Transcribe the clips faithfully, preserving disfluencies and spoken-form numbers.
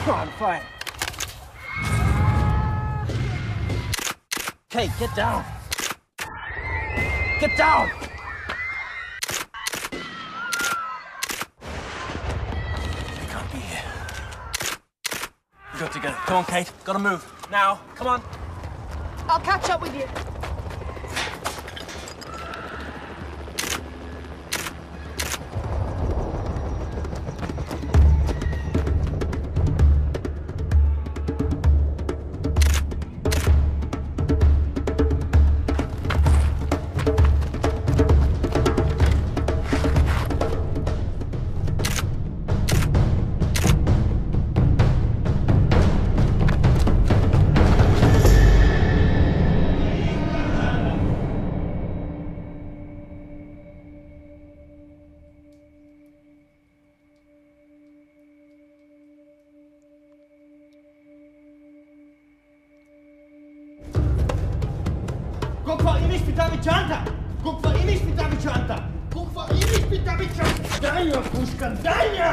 Come on, fine. Kate, get down. Get down! They can't be here. We got to go. Come on, Kate. Gotta move. Now. Come on. I'll catch up with you. Guck, waar in is Pitavicanta! Guck, waar in is Pitavicanta! Guck, waar in is Pitavicanta! Danja, Pushka, Danja!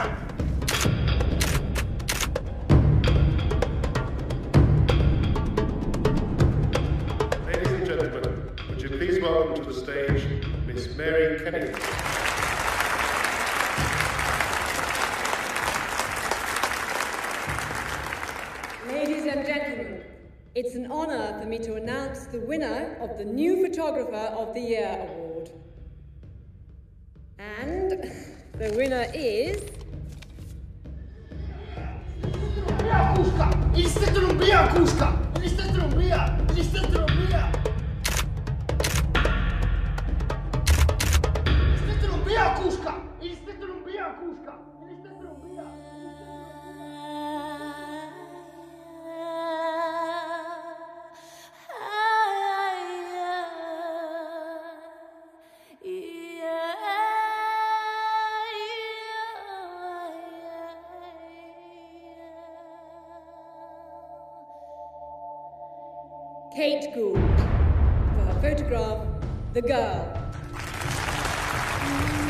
Ladies and gentlemen, would you please welcome to the stage Miss Mary Kennedy. Ladies and gentlemen, it's an honor for me to announce the winner of the New Photographer of the Year award. And the winner is... Kuska! Ili ste trumbija, Kuska! Ili ste trumbija! Ili ste trumbija! Ili ste trumbija, Kuska! Ili ste trumbija, Kuska! Ili ste trumbija! Kate Gould, for her photograph, The Girl.